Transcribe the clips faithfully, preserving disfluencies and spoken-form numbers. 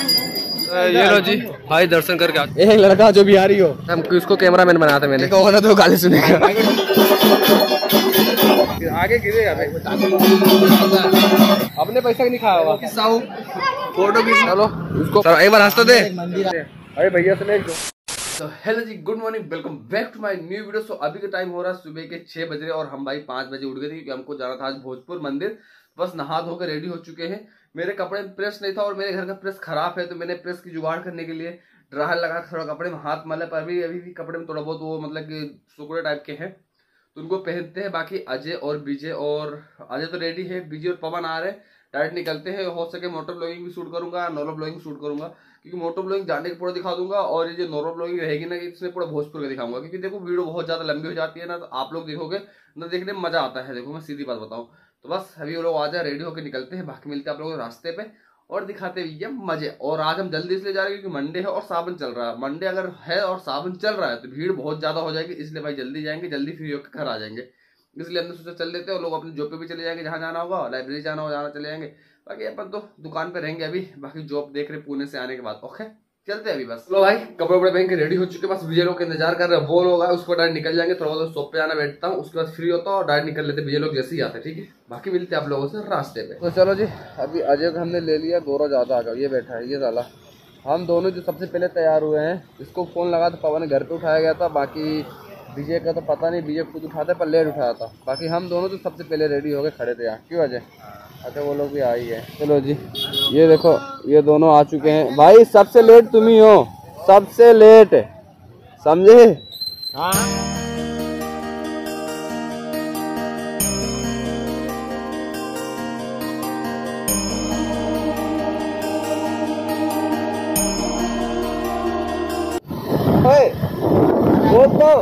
ये लो जी भाई दर्शन करके आते। एक लड़का जो बिहारी हो, हम किसको कैमरा मैन बनाया था मैंने, ना तो गाली सुनेगा। आगे गिरेगा भाई, अपने पैसा नहीं खाया हुआ। फोटो भी चलो उसको एक बार हंस तो दे। अरे भैया से ले। तो हेलो जी, good morning, welcome back to my new video. So अभी का टाइम हो रहा है सुबह के छह बज रहे और हम भाई पाँच बजे उठ गए थे क्योंकि हमको जाना था आज भोजपुर मंदिर। बस नहा धोकर रेडी हो चुके हैं। मेरे कपड़े में प्रेस नहीं था और मेरे घर का प्रेस खराब है, तो मैंने प्रेस की जुगाड़ करने के लिए ड्रायर लगा थोड़ा कपड़े में हाथ मले, पर भी अभी भी कपड़े में थोड़ा बहुत वो मतलब कि सुकड़े टाइप के हैं तो उनको पहनते हैं। बाकी अजय और विजय, और अजय तो रेडी है, विजय और पवन आ रहे हैं, डायरेक्ट निकलते हैं। हो सके मोटर ब्लॉगिंग भी शूट करूंगा, नॉर्मल ब्लॉगिंग शूट करूंगा, क्योंकि मोटर ब्लॉगिंग जाने के पूरा दिखा दूंगा और ये जो नॉर्मल ब्लॉगिंग रहेगी ना, इसमें पूरा भोजपुर का दिखाऊंगा। क्योंकि देखो वीडियो बहुत ज्यादा लंबी हो जाती है ना, तो आप लोग देखोगे ना, देखने में मजा आता है। देखो मैं सीधी बात बताऊं तो बस अभी वो लोग आ जाए, रेडी होकर निकलते हैं। बाकी मिलते हैं आप लोगों को रास्ते पे और दिखाते हुए ये मजे। और आज हम जल्दी इसलिए जा रहे हैं क्योंकि मंडे है और सावन चल रहा है। मंडे अगर है और सावन चल रहा है तो भीड़ बहुत ज्यादा हो जाएगी, इसलिए भाई जल्दी जाएंगे, जल्दी फ्री होकर घर आ जाएंगे। इसलिए हमने सोचा चल लेते हैं और लोग अपने जॉब पे भी चले जाएंगे, जहाँ जाना होगा, लाइब्रेरी जाना होगा जहाँ चले जाएंगे। बाकी अपन तो दुकान पे रहेंगे अभी, बाकी जॉब देख रहे पुणे से आने के बाद। ओके चलते हैं अभी बस। लो भाई कपड़े वपड़े पहन के रेडी हो चुके, बस विजय लोग का इंतजार कर रहे हैं। वो लोग आए उसको डायरेक्ट निकल जाएंगे, थोड़ा बहुत शॉप पे आना बैठता हूँ, उसके बाद फ्री होता हूँ और डायरेक्ट निकल लेते विजय लोग जैसे ही आते हैं। ठीक है, बाकी मिलते हैं आप लोगों से रास्ते पे। तो चलो जी, अभी अजय को हमने ले लिया, गौरव ज्यादा आ गया, ये बैठा है ये साला। हम दोनों जो सबसे पहले तैयार हुए हैं, इसको फोन लगा तो पवन घर पे उठाया गया था, बाकी विजय का तो पता नहीं, विजय खुद उठाते पर लेट उठाया था। बाकी हम दोनों तो सबसे पहले रेडी हो गए, खड़े थे यहाँ। क्यों अजय? अच्छा वो लोग भी आ ही है। चलो जी, ये देखो ये दोनों आ चुके हैं। भाई सबसे लेट तुम ही हो, सबसे लेट, समझे? हाँ वो तो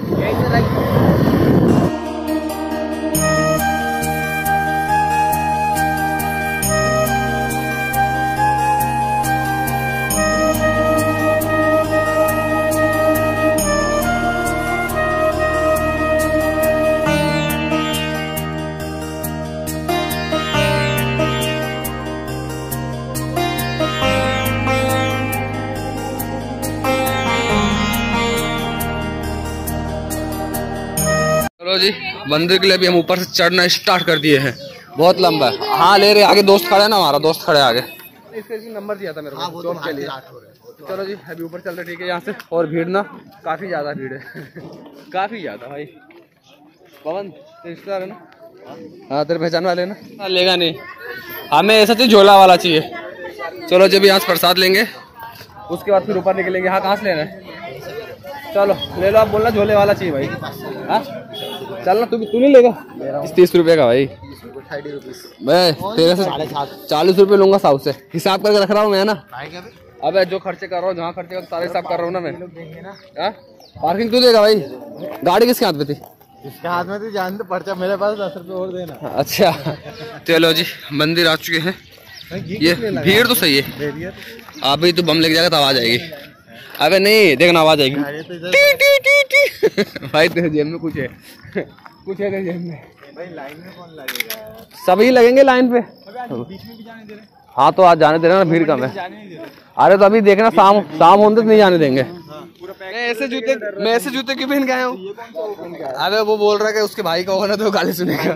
जी, मंदिर के लिए भी हम ऊपर से चढ़ना स्टार्ट कर दिए हैं। बहुत लंबा है। हाँ ले रहे, आगे दोस्त खड़े है ना, हमारा दोस्त खड़े आगे, इसके नंबर दिया था मेरे को। हाँ, वो तो के लिए। चलो जी अभी ऊपर चल रहे, ठीक है यहाँ से। और भीड़ ना काफी ज्यादा भीड़ है काफी ज्यादा भाई। पवन रिश्तेदार है ना? हाँ तेरे पहचान वाले ना? हाँ लेगा नहीं, हमें ऐसा चाहिए झोला वाला चाहिए। चलो जब यहाँ से प्रसाद लेंगे उसके बाद फिर ऊपर निकलेंगे। हाँ कहाँ से लेना है? चलो ले लो, आप बोलना झोले वाला चाहिए भाई। हाँ चलना, तू तू नहीं लेगा? तीस रुपए का भाई, मैं तेरे से चालीस रुपए लूंगा साउथ से। हिसाब करके रख रहा हूँ मैं ना। अबे जो खर्चे कर रहा हूँ, जहाँ खर्चे कर सारे हिसाब कर रहा हूँ ना मैं। पार्किंग तू देगा भाई? गाड़ी किसके हाथ में थी? इसके हाथ में थी, जान दे पर्चा मेरे पास, दस रुपए और देना। अच्छा चलो जी, मंदिर आ चुके हैं। ये भीड़ तो सही है, अभी तो बम लेके जाएगा तब आ जाएगी। अबे नहीं देखना, आवाज आएगी टी टी टी टी। भाई तेरे जेब में कुछ है, कुछ है तेरे जेब में भाई। लाइन में कौन लगेगा? सभी लगेंगे लाइन पे। बीच में भी जाने दे रहे? हाँ तो आज जाने दे रहे ना, भीड़ कम है। अरे तो अभी देखना, शाम शाम होने तो नहीं जाने देंगे। मैं ऐसे जूते मैं ऐसे जूते क्यों पहन के आया हूँ? अबे वो बोल रहा है कि उसके भाई का होगा ना तो गाली सुनेगा।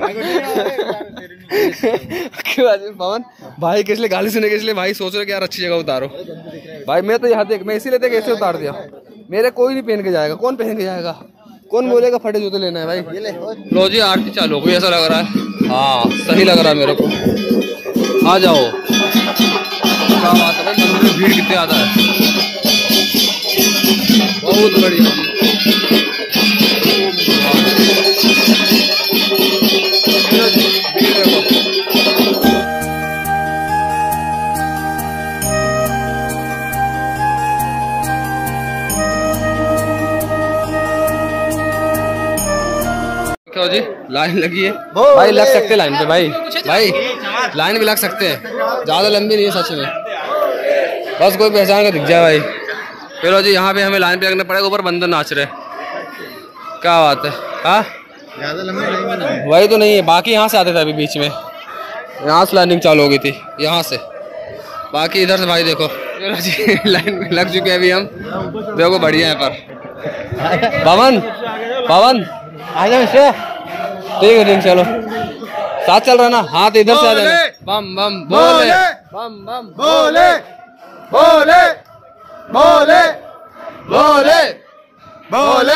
क्यों पवन भाई किस लिए गाली सुनेगा? इसलिए भाई सोच रहे कि यार अच्छी जगह उतारो। भाई मैं तो यहाँ देख, मैं इसीलिए देख ऐसे उतार दिया। मेरे कोई नहीं पहन के जाएगा। कौन पहन के जाएगा? कौन बोलेगा फटे जूते लेना है भाई? लो जी आरती चालू हो गई, ऐसा लग रहा है। हाँ सही लग रहा है मेरे को। आ जाओ, क्या बात है भाई, मंदिर में भीड़ कितनी ज्यादा है, बहुत बढ़िया। क्या जी लाइन लगी है भाई? लग सकते हैं लाइन पे भाई, भाई लाइन भी लग सकते हैं, ज्यादा लंबी नहीं है सच में, बस कोई पहचान का दिख जाए भाई। चलो जी यहाँ पे हमें लाइन पे लगना पड़ेगा। ऊपर बंदर नाच रहे, क्या बात है। हाँ ज्यादा लंबी नहीं, वही तो नहीं है। बाकी यहाँ से आते थे अभी बीच में, यहाँ से लाइनिंग चालू हो गई थी यहाँ से। बाकी इधर से भाई देखो चलो जी लाइन में लग चुके हैं अभी हम। देखो बढ़िया है पर पवन पवन आ जाओ इससे। ठीक है ठीक, चलो साथ चल रहा ना, हाथ इधर से आ जाना। बम बम बोले बम बम बोले बोले बोले बोले बोले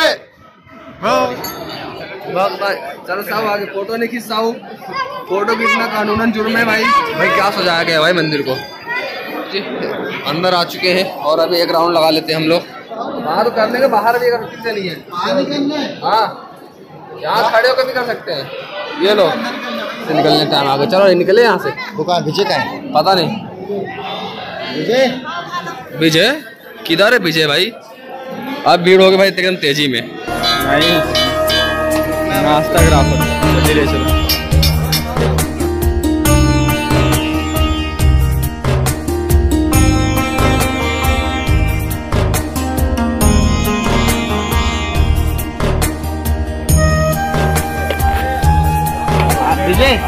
भाई। चलो साहब आगे फोटो नहीं खींच साहू, फोटो खींचना कानूनन जुर्म है भाई। भाई क्या सजाया गया भाई मंदिर को जी। अंदर आ चुके हैं और अभी एक राउंड लगा लेते हैं हम लोग। वहाँ तो कर लेंगे, बाहर भी अगर किससे नहीं है। हाँ यहाँ खड़े होकर भी कर सकते हैं। ये लो निकलने टाइम आ गया, चलो निकले यहाँ से। दुकान विजय का है, पता नहीं विजय विजय किधर है विजय भाई। अब भीड़ होगी भाई एकदम तेजी में। नाश्ता ग्राफर चलिए चलो। विजय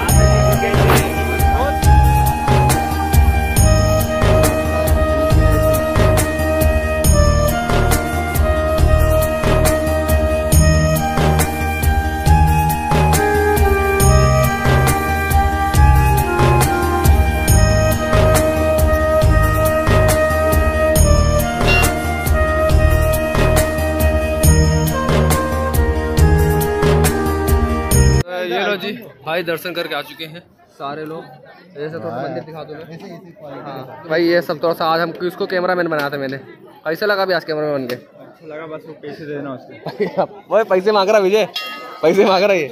जी भाई दर्शन करके आ चुके हैं सारे लोग। जैसे तो मंदिर दिखा दो। हाँ भाई ये सब थोड़ा सा आज हम किसको कैमरा मैन बनाया था मैंने। कैसे लगा भी आज कैमरा मैन बन के? अच्छा लगा, बस वो पैसे देना उसके। वो पैसे मांग रहा विजय, पैसे मांग रहा ये।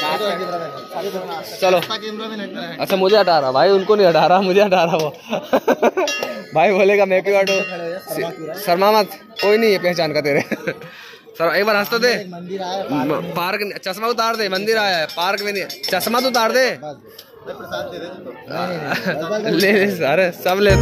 चलो अच्छा मुझे हटा रहा भाई, उनको नहीं हटा रहा, मुझे हटा रहा वो। भाई बोलेगा मैं क्यों हटो, शर्मा मत, कोई नहीं है पहचान का तेरे। सर एक बार हंस तो दे। पार्क चश्मा उतार दे, मंदिर आया है पार्क में नहीं, चश्मा तो उतार दे। ले ले सारे सब ले।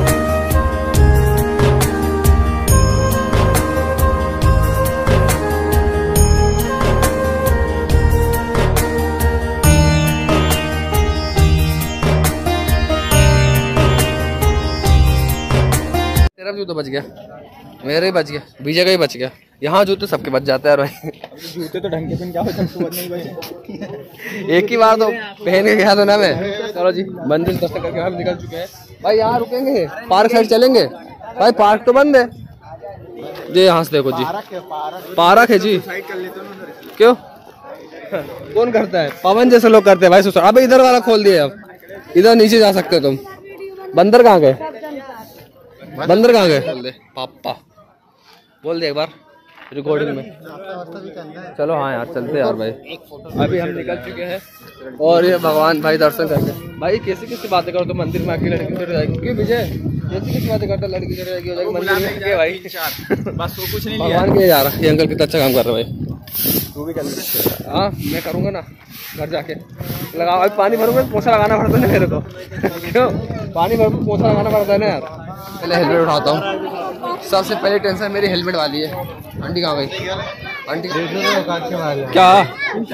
तेरा भी तो बच गया, मेरे ही बच गया, विजय का ही बच गया। यहाँ जूते सबके बच जाते हैं भाई। जूते तो ढंग के पहन क्या नहीं भाई। एक ही बार तो पहन के गया था ना मैं। चलो जी मंदिर दर्शन करके हम निकल चुके हैं भाई। यहाँ रुकेंगे, पार्क साइड चलेंगे भाई, पार्क तो बंद है जी। यहाँ से देखो जी पार्क है जी। क्यों कौन करता है? पवन जैसे लोग करते हैं भाई। सोचो अब इधर वाला खोल दिया, अब इधर नीचे जा सकते हो तुम। बंदर कहाँ गए? बंदर कहाँ गए? बोल दे पापा, बोल दे एक बार रिकॉर्डिंग में। चलो हाँ यार चलते यार भाई। अभी हम निकल चुके हैं और ये भगवान भाई दर्शन करके। भाई कैसी कैसी बातें करो तो मंदिर में आके लड़की चढ़ जाएगी। क्यों विजय कैसी कैसी बातें करता, लड़की चढ़ जाएगी हो जाएगी मंदिर में के भाई। बस वो कुछ नहीं, भगवान के जा रहा है। ये अंकल कितना अच्छा काम कर रहा है भाई। तू भी कर। हाँ मैं करूँगा ना घर जाके लगा। अभी पानी भरूंगा पोछा लगाना पड़ता है मेरे को। क्यों पानी भर पोछा लगाना पड़ता है ना यार। पहले हेलमेट उठाता हूँ। सबसे पहले टेंशन मेरी हेलमेट वाली है। आंटी कहाँ गई? आंटी क्या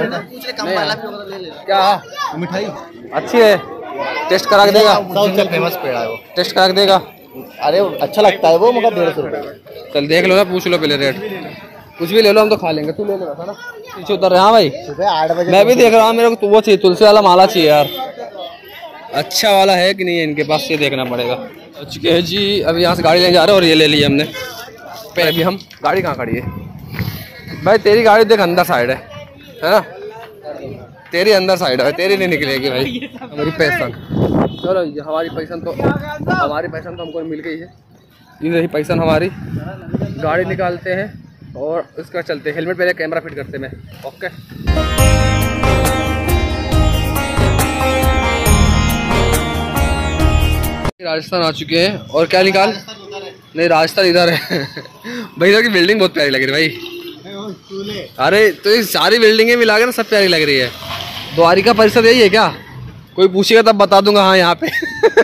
क्या मिठाई अच्छी है? टेस्ट करा के देगा? फेमस पेड़ा है वो, टेस्ट करा के देगा? अरे अच्छा लगता है वो, मगर डेढ़ सौ रुपये। चल देख लो ना, पूछ लो पहले रेट। कुछ भी ले लो, हम तो खा लेंगे। तू ले लो ना पीछे उतर रहे। हाँ भाई सुबह आठ बजे मैं भी देख रहा हूँ, मेरे को वो चाहिए तुलसी वाला माला चाहिए यार। अच्छा वाला है कि नहीं है इनके पास, ये देखना पड़ेगा। चुके हैं जी अभी यहाँ से गाड़ी लेने जा रहे हैं और ये ले ली हमने। पहले अभी हम गाड़ी कहाँ खड़ी है भाई? तेरी गाड़ी देख अंदर साइड है, है ना? तेरी अंदर साइड है, तेरी नहीं निकलेगी भाई। हमारी पैसन, चलो हमारी पैसन तो हमारी पैसन तो हमको मिल गई है। ये रही पैसन हमारी। गाड़ी निकालते हैं और इसका चलते। हेलमेट पहले कैमरा फिट करते मैं। ओके राजस्थान आ चुके हैं और क्या निकाल नहीं, राजस्थान इधर है। भाई इधर की बिल्डिंग बहुत प्यारी लग रही है भाई। अरे तो ये सारी बिल्डिंगें मिला के ना सब प्यारी लग रही है। द्वारिका परिषद यही है क्या? कोई पूछेगा तब बता दूंगा हाँ यहाँ पे।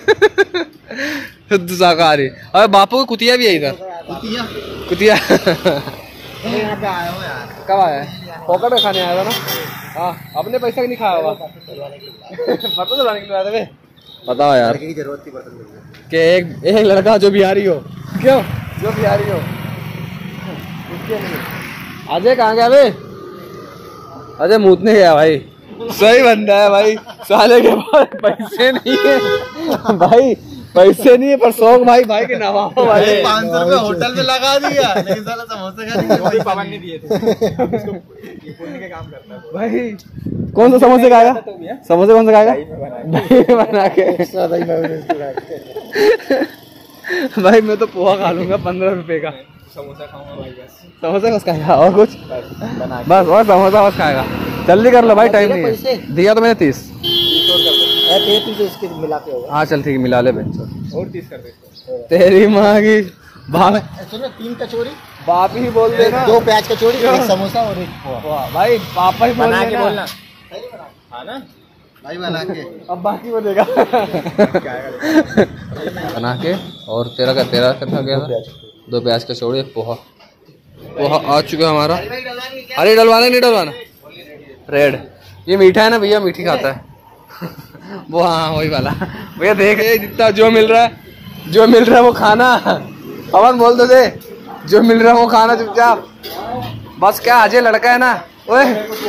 शुद्ध शाकाहारी। अरे बापू की कुतिया भी है इधर। कुतिया कुतिया यहाँ पे आया हो यार। कब आया है? पॉकेट में खाने आया था ना। हाँ अपने पैसा नहीं खाया होगा। पता तो लाने के लिए आया था। बताओ यार की जरूरत थी बर्तन कि एक एक लड़का जो बिहारी हो, क्यों जो बिहारी हो उसके लिए। अजय कहाँ गया बे? अजय मूतने गया भाई। सही बंदा है भाई, साले के पास पैसे नहीं है भाई, पैसे नहीं है पर शौक भाई भाई के नवाब भाई। पाँच सौ रुपए होटल में लगा दिया लेकिन साला समोसे का पाबंद नहीं दिए थे। के काम करता है भाई। कौन सा समोसे खाएगा? समोसे कौन सा खाएगा? दही बना के। भाई मैं तो पोहा खा लूंगा पंद्रह रुपए का। समोसा खाऊंगा भाई बस। समोसा बस खाएगा और कुछ? बस और समोसा बस खाएगा। जल्दी कर लो भाई, टाइम नहीं है। दिया तो मैंने तीस। इसके मिला के होगा। हाँ चल ठीक है, मिला ले बेंच और तीस कर दे। तेरी माँ की बाप। सुनो तीन कचौरी, बाप ही बोल देना। दो प्याज कचौरी, एक समोसा और एक पोहा। भाई पापा ही बना के बोलना। हाँ ना भाई बना के। अब बाकी बोलेगा बना के। और तेरा का तेरा कितना गया था? दो प्याज कचौड़ी, एक पोहा। पोहा आ चुका हमारा। अरे डलवाना नहीं डलवाना रेड। ये मीठा है ना भैया, मीठी खाता है वो। हाँ वही वाला भैया। देख जितना जो मिल रहा है जो मिल रहा है वो खाना। पवन बोल दो दे, जो मिल रहा है वो खाना चुपचाप बस। क्या अजय लड़का है ना ओए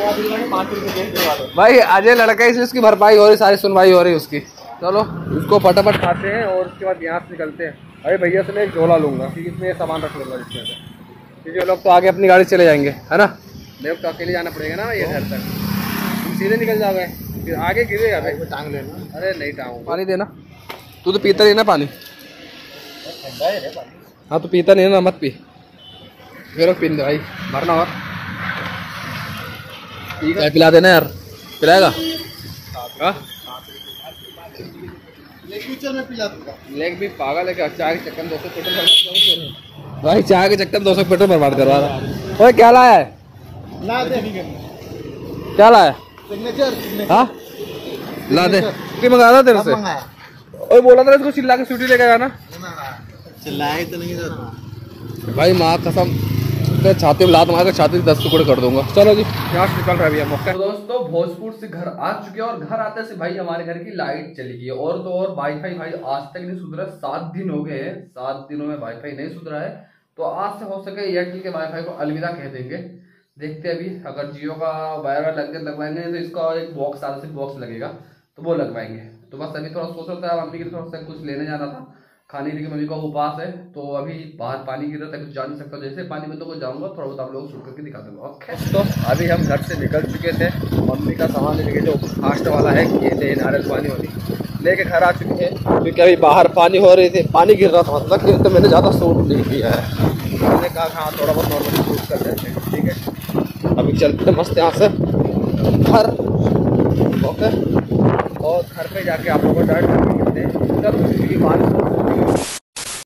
भाई, अजय लड़का है इसलिए उसकी भरपाई हो रही, सारी सुनवाई हो रही है उसकी। चलो उसको फटाफट खाते हैं और उसके बाद यहाँ से निकलते हैं। अरे भैया से मैं एक झोला लूंगा क्योंकि इसमें सामान रख लूंगा जिसमें से, क्योंकि वो लोग तो आगे अपनी गाड़ी से चले जाएंगे है ना। मेरे को तो अकेले जाना पड़ेगा ना ये घर तक। तुम सीधे निकल जाओगे फिर आगे गिरेगा भाई। टांग लेना। अरे नहीं टांग। पानी देना, तू तो पीता नहीं ना पानी। हाँ तो पीता नहीं ना, मत पी। फिर पीन दे भाई, भरना। और क्या पिला देना यार, पिलाएगा? लेग भी पागल है क्या? चाय के चक्कर में दो सौ पेट्रोल भाई, चाय के चक्कर में दो सौ पेट्रोल बर्बाद करवा रहा। ओए क्या लाया है? ला दे। क्या लाया? सिग्नेचर। हाँ ला दे। कि मंगा था तेरे से? ओए बोला था इसको चिल्ला के स्कूटी लेकर आना। चिल्लाए तो नहीं था भाई माँ कसम, छाती में लात मार कर छाती दस टुकड़े कर दूंगा। चलो जी यहाँ से निकल रहा है भैया मौका। तो दोस्तों भोजपुर से घर आ चुके हैं और घर आते से भाई हमारे घर की लाइट चली गई है। और तो और वाईफाई भाई आज तक नहीं सुधरा। सात दिन हो गए हैं, सात दिनों में वाईफाई नहीं सुधरा है। तो आज से हो सके एयरटेल के वाईफाई को अलविदा कह देंगे। देखते हैं अभी, अगर जियो का वायर लग के लगवाएंगे तो इसका एक बॉक्स आधा से बॉक्स लगेगा तो वो लगवाएंगे। तो बस अभी थोड़ा सोच रहा था मम्मी के थोड़ा सा कुछ लेने जाना था खाने की, मम्मी का उपास है। तो अभी बाहर पानी गिर रहा था, कुछ जा नहीं सकता। जैसे पानी में तो कुछ जाऊंगा थोड़ा बहुत आप लोगों को शूट करके दिखा दूंगा। ओके तो अभी हम घर से निकल चुके थे। मम्मी का सामान लेके जो फास्ट वाला है ये थे नारियल पानी वाली लेके घर आ चुके हैं, क्योंकि अभी बाहर पानी हो रही थी, पानी गिर रहा था मतलब। तो मैंने ज़्यादा शूट नहीं किया है, मैंने कहा हाँ थोड़ा बहुत नॉर्मली शूट कर देते हैं। ठीक है अभी चलते हैं मस्त यहाँ से घर। ओके और घर पे जाके आप लोगों को डायरेक्ट मिलते हैं।